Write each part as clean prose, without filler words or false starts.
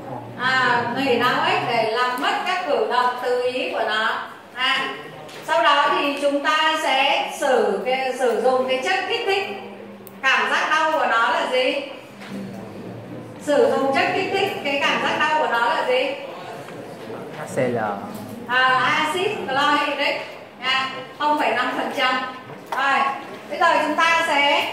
nghỉ não ích để làm mất các cử động tự ý của nó. Sau đó thì chúng ta sẽ sử dụng cái chất kích thích. Cảm giác đau của nó là gì? Sử dụng chất kích thích, cái cảm giác đau của nó là gì? HCl. Axit chlorhydric 0,5%. Rồi, bây giờ chúng ta sẽ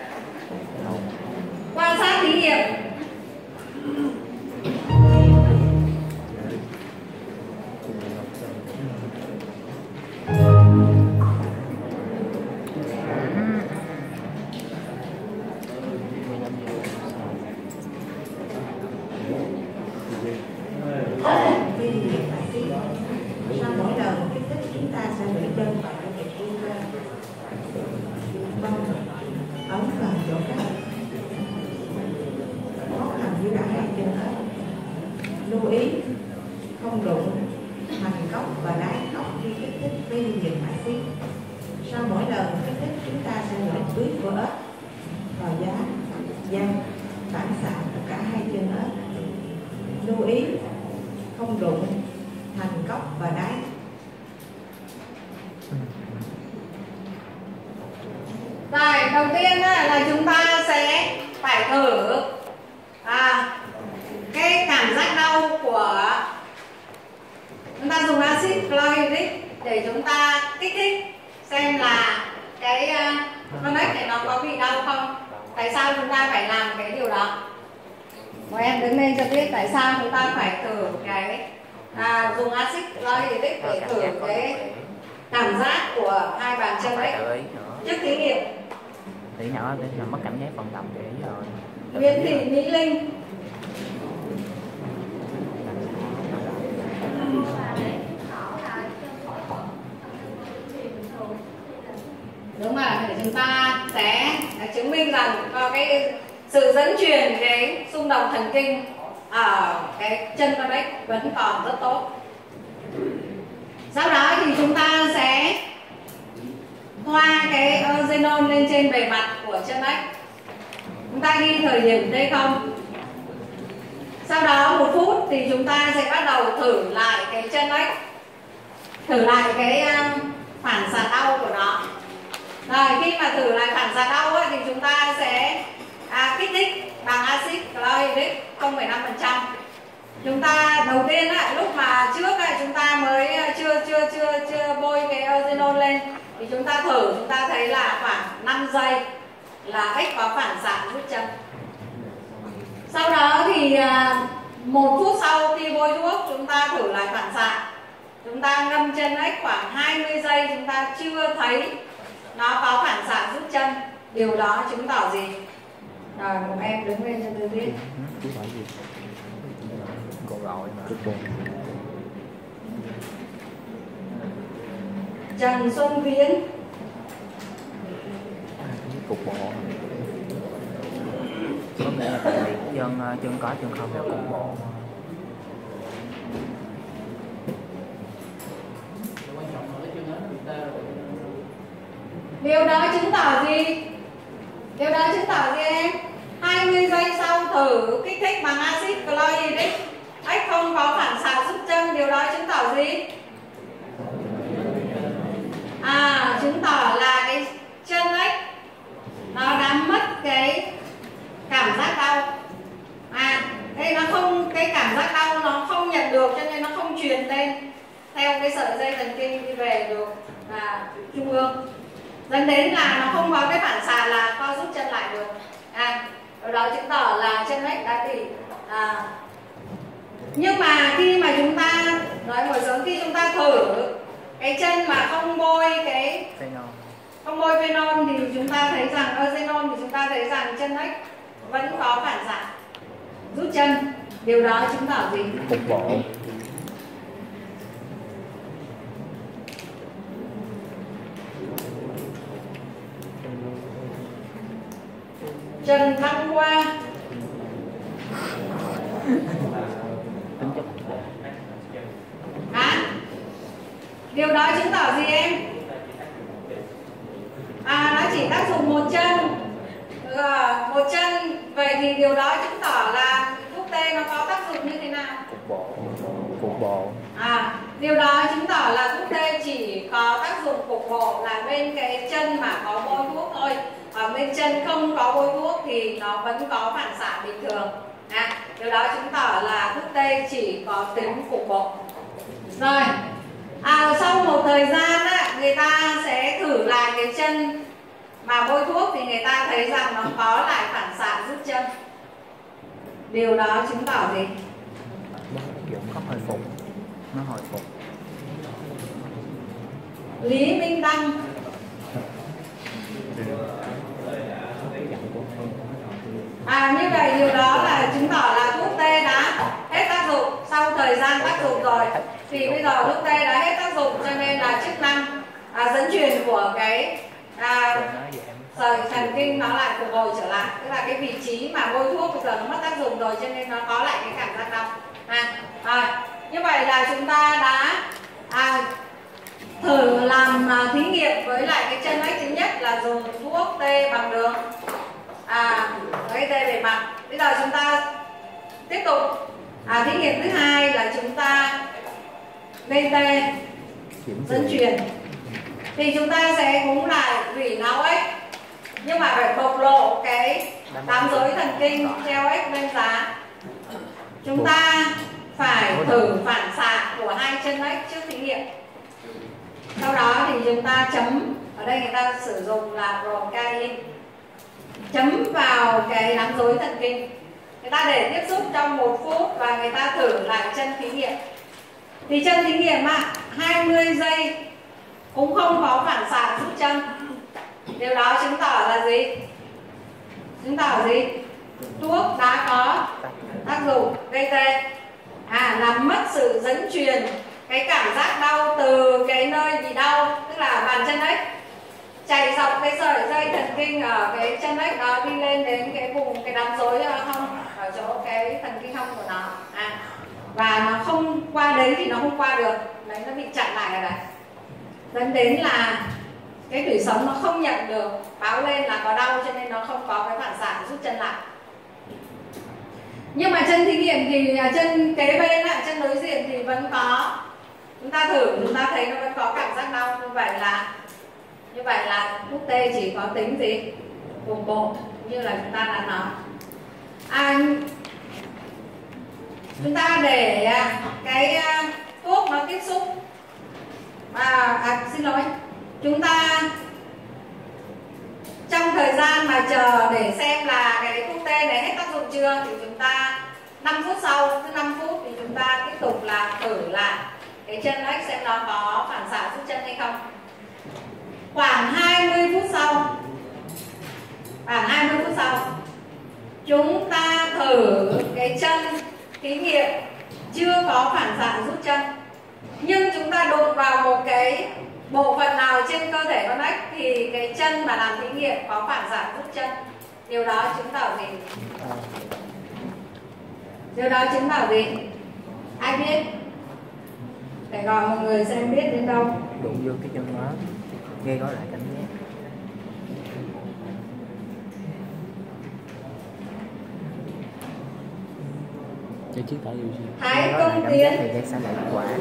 quan sát thí nghiệm. Sau mỗi lần kích thích chúng ta sẽ bị chân vào cái việc ấn vào chỗ khác. Móc hàm dưới đã hai chân hết. Lưu ý không đụng thành cốc và đáy cốc khi kích thích với dừng axit. Sau mỗi lần kích thích chúng ta sẽ gửi túi của ếch vào giá, giang, phản xạ tất cả hai chân ếch. Lưu ý không đụng thành cốc và đáy. Rồi, đầu tiên là chúng ta sẽ phải thử cái cảm giác đau của chúng ta dùng axit chlorhydric để chúng ta kích thích xem là cái con ếch này nó có bị đau không. Tại sao chúng ta phải làm cái điều đó? Mời em đứng lên cho biết tại sao chúng ta phải thử cái dùng axit chlorhydric để thử cái cảm giác của hai bàn chân ếch trước thí nghiệm. Tí nhỏ để mất cảm giác vận động để rồi. Nguyễn Thị Mỹ Linh. Đúng rồi, để chúng ta sẽ chứng minh rằng có cái sự dẫn truyền cái xung động thần kinh ở cái chân con ếch vẫn còn rất tốt. Sau đó thì chúng ta sẽ thoa cái xenon lên trên bề mặt của chân ếch. Chúng ta ghi thời điểm đây không? Sau đó 1 phút thì chúng ta sẽ bắt đầu thử lại cái chân ếch, thử lại cái phản xạ đau của nó. Rồi khi mà thử lại phản xạ đau ấy, thì chúng ta sẽ kích thích bằng axit chlorhydric 0,5%. Chúng ta đầu tiên lúc mà trước chúng ta mới chưa bôi cái xenon lên thì chúng ta thử, chúng ta thấy là khoảng 5 giây là ếch có phản xạ rút chân. Sau đó thì 1 phút sau khi bôi thuốc chúng ta thử lại phản xạ. Chúng ta ngâm chân ếch khoảng 20 giây, chúng ta chưa thấy nó có phản xạ rút chân. Điều đó chứng tỏ gì? Rồi một em đứng lên cho tôi biết. Cô gọi mà. Trần Xuân Viễn. Cục bộ. Có nghĩa là tại vì chân có chân không là cục bộ. Điều đó chứng tỏ gì? Điều đó chứng tỏ gì em? 20 giây sau thử kích thích bằng axit chlorhydric, ếch không có phản xạ rút chân. Điều đó chứng tỏ gì? Chứng tỏ là cái chân ếch nó đã mất cái cảm giác đau. Đây nó không, cái cảm giác đau nó không nhận được, cho nên nó không truyền lên theo cái sợi dây thần kinh đi về được trung ương, dẫn đến là nó không có cái phản xạ là co rút chân lại được. Điều đó chứng tỏ là chân ếch đã bị nhưng mà khi mà chúng ta nói một số, khi chúng ta thử cái chân mà không bôi phenol thì chúng ta thấy rằng xenon thì chúng ta thấy rằng chân ếch vẫn có phản xạ rút chân. Điều đó chứng tỏ gì? Cục bộ. Trần Thăng Hoa. Tính chất. Điều đó chứng tỏ gì em? Nó chỉ tác dụng một chân. Một chân. Vậy thì điều đó chứng tỏ là thuốc tê nó có tác dụng như thế bộ. Điều đó chứng tỏ là thuốc tê chỉ có tác dụng cục bộ là bên cái chân mà có bôi thuốc thôi. Ở bên chân không có bôi thuốc thì nó vẫn có phản xạ bình thường. Điều đó chứng tỏ là thuốc tê chỉ có tính cục bộ. Rồi, sau một thời gian người ta sẽ thử lại cái chân mà bôi thuốc thì người ta thấy rằng nó có lại phản xạ rút chân. Điều đó chứng tỏ gì? Dụng có hồi phục, nó hồi phục. Lý Minh Đăng. Như vậy điều đó là chứng tỏ là thuốc tê đã hết tác dụng. Sau thời gian tác dụng rồi thì bây giờ thuốc tê đã hết tác dụng, cho nên là chức năng dẫn truyền của cái sợi thần kinh nó lại phục hồi trở lại. Tức là cái vị trí mà bôi thuốc bây giờ nó mất tác dụng rồi, cho nên nó có lại cái cảm giác đau. Như vậy là chúng ta đã thử làm thí nghiệm với lại cái chân ếch. Thứ nhất là dùng thuốc tê bằng đường, cái tê bề mặt. Bây giờ chúng ta tiếp tục thí nghiệm thứ hai là chúng ta gây tê dẫn truyền. Thì chúng ta sẽ cũng lại rỉ não ếch, nhưng mà phải bộc lộ cái đám rối thần kinh treo ếch lên giá. Chúng ta phải thử phản xạ của hai chân ếch trước thí nghiệm. Sau đó thì chúng ta chấm, ở đây người ta sử dụng là broncain, chấm vào cái đám rối thần kinh. Người ta để tiếp xúc trong 1 phút và người ta thử lại chân thí nghiệm. Thì chân thí nghiệm 20 giây cũng không có phản xạ rút chân. Điều đó chứng tỏ là gì? Chứng tỏ gì? Thuốc đã có tác dụng gây tê, làm mất sự dẫn truyền cái cảm giác đau từ cái nơi bị đau, tức là bàn chân ếch, chạy dọc cái sợi dây thần kinh ở cái chân ếch đó đi lên đến cái vùng cái đám rối hông, ở chỗ cái thần kinh hông của nó, và nó không qua đấy thì nó không qua được, đấy nó bị chặn lại ở đấy, dẫn đến là cái tủy sống nó không nhận được báo lên là có đau, cho nên nó không có cái phản xạ rút chân lại. Nhưng mà chân thí nghiệm thì chân kế bên, chân đối diện thì vẫn có. Chúng ta thử, chúng ta thấy nó vẫn có cảm giác đau. Như vậy là thuốc tê chỉ có tính gì? Cục bộ, như là chúng ta đã nói. Chúng ta để cái thuốc nó tiếp xúc. Xin lỗi, chúng ta trong thời gian mà chờ để xem là cái thuốc tê này hết tác dụng chưa, thì chúng ta 5 phút sau, cứ 5 phút thì chúng ta tiếp tục là thử lại cái chân ếch xem nó có phản xạ rút chân hay không. Khoảng 20 phút sau, chúng ta thử cái chân thí nghiệm chưa có phản xạ rút chân, nhưng chúng ta đụng vào một cái bộ phận nào trên cơ thể con ếch thì cái chân mà làm thí nghiệm có phản xạ rút chân. Điều đó chứng tỏ gì? Ai biết? Để gọi mọi người xem biết đến đâu. Đụng vô cái chân đó, gây gói lại cảm giác. Cho chứ tại gì? Thái Công Tiến. Thì gây sai lại kết quả.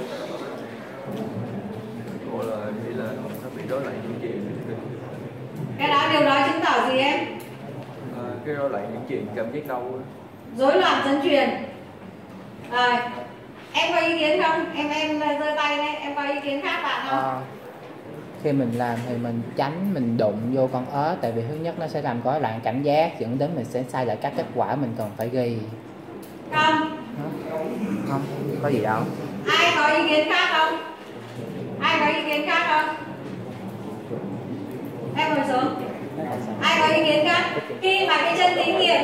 Nó bị rối loạn dẫn truyền. Cái đó điều đó chứng tỏ gì em? Cái rối loạn dẫn truyền, cảm giác đau. Rối loạn dẫn truyền. Rồi, em có ý kiến không? Em giơ tay đấy, em có ý kiến khác bạn không? Khi mình làm thì mình tránh mình đụng vô con ớt, tại vì thứ nhất nó sẽ làm rối loạn cảm giác, dẫn đến mình sẽ sai lại các kết quả mình cần phải ghi. Không, có gì đâu. ai có ý kiến khác không? Em ngồi xuống. Ai có ý kiến khác? Khi mà cái chân thí nghiệm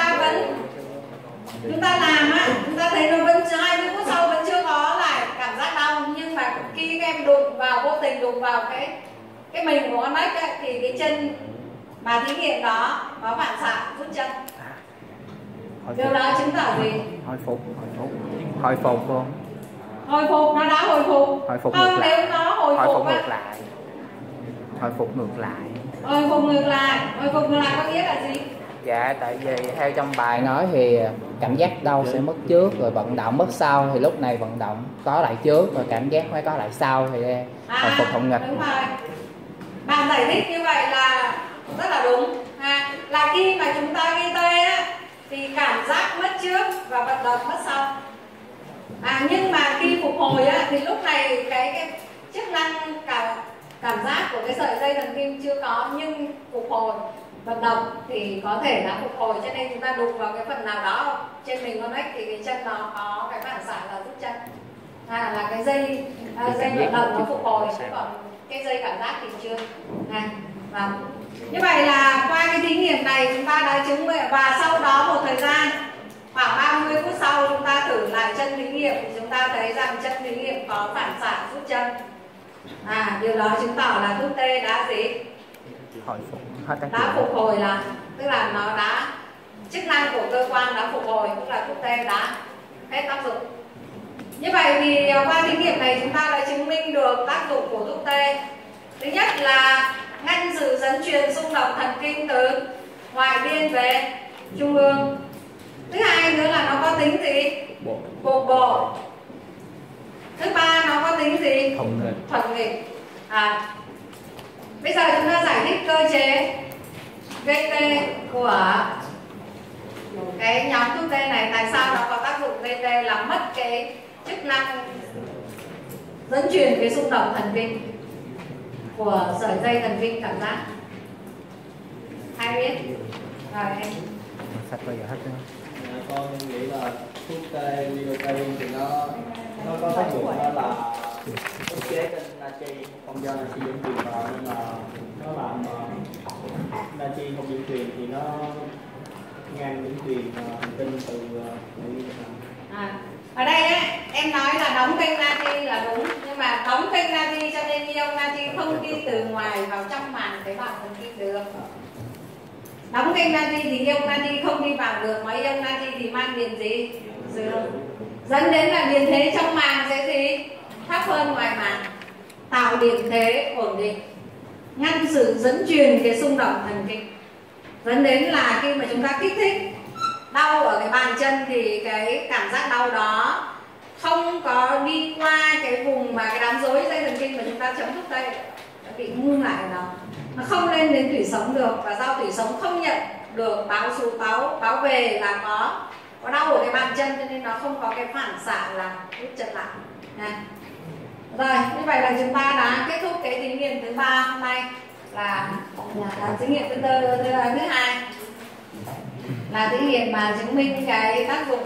chúng ta làm chúng ta thấy nó vẫn 20 phút sau vẫn chưa có lại cảm giác đau, nhưng mà khi các em vô tình đụng vào cái mình của con ếch thì cái chân mà thí nghiệm đó có phản xạ rút chân. Điều đó chứng tỏ gì? Hồi phục luôn. Hồi phục, nó đã hồi phục. Hồi phục ngược lại. Nếu nó hồi phục ngược lại. Hồi phục ngược lại có nghĩa là gì? Dạ, tại vì theo trong bài nói thì cảm giác đau sẽ mất trước rồi vận động mất sau, thì lúc này vận động có lại trước rồi cảm giác mới có lại sau thì hồi phục hồng nghịch. Đúng rồi. Bạn giải thích như vậy là rất là đúng. Là khi mà chúng ta ghi tê á thì cảm giác mất trước và vận động mất sau. Nhưng mà khi phục hồi á thì lúc này cái chức năng cảm giác của cái sợi dây thần kinh chưa có, nhưng phục hồi vận động thì có thể đã phục hồi, cho nên chúng ta đụng vào cái phần nào đó trên mình con ếch thì cái chân nó có cái phản xạ là rút chân, là cái dây vận động nó phục hồi, chứ còn cái dây cảm giác thì chưa. Và như vậy là qua cái thí nghiệm này chúng ta đã chứng minh, và sau đó một thời gian khoảng 30 phút sau chúng ta thử lại chân thí nghiệm thì chúng ta thấy rằng chân thí nghiệm có phản xạ rút chân. Điều đó chứng tỏ là thuốc tê đã gì? Hồi phục hết tác đã phục hồi, là tức là nó đã chức năng của cơ quan đã phục hồi, tức là thuốc tê đã hết tác dụng. Như vậy thì qua thí nghiệm này chúng ta đã chứng minh được tác dụng của thuốc tê. Thứ nhất là ngăn sự dẫn truyền xung động thần kinh từ ngoại biên về trung ương. Thứ hai nữa là nó có tính gì? Cục bộ. Thứ ba nó có tính gì? Thuận nghịch. Bây giờ chúng ta giải thích cơ chế gây tê của cái nhóm thuốc tê này. Tại sao nó có tác dụng gây tê, là mất cái chức năng dẫn truyền cái xung động thần kinh của sợi dây thần kinh cảm giác. Ai biết? Rồi em. Sạch bao giờ hết nữa. Con nghĩ là thuốc tê lidocaine thì nó có tác dụng đó là ức chế kênh natri, không do natri dẫn truyền vào, nên là nó làm natri không dẫn truyền thì nó ngăn dẫn truyền thần kinh từ nội viên. Ở đây ấy, em nói là đóng kênh natri là đúng, nhưng mà đóng kênh natri cho nên ion natri không đi từ ngoài vào trong màng tế bào thần kinh được. Đóng kênh natri thì ion natri không đi vào được, mà ion natri thì mang điện gì? Dương. Dẫn đến là điện thế trong màng sẽ gì? Thấp hơn ngoài màng, tạo điện thế ổn định, ngăn sự dẫn truyền cái xung động thần kinh. Dẫn đến là khi mà chúng ta kích thích đau ở cái bàn chân thì cái cảm giác đau đó không có đi qua cái vùng mà cái đám rối dây thần kinh mà chúng ta chấm thuốc tê, nó bị ngưng lại ở đó, nó không lên đến tủy sống được, và do tủy sống không nhận được báo về là có đau ở cái bàn chân, cho nên nó không có cái phản xạ là rút chân lại. Rồi, như vậy là chúng ta đã kết thúc cái thí nghiệm thứ 3 hôm nay, là thí nghiệm thứ hai, là thí nghiệm mà chứng minh cái tác dụng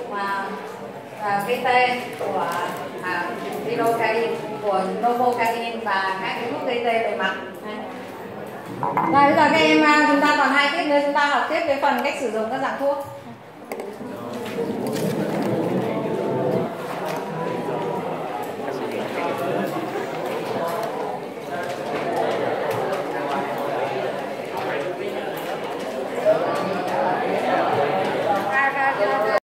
VT của lidocaine, của novocaine và các cái thuốc gây tê bề mặt. Rồi bây giờ các em, chúng ta còn 2 tiết nữa, chúng ta học tiếp cái phần cách sử dụng các dạng thuốc.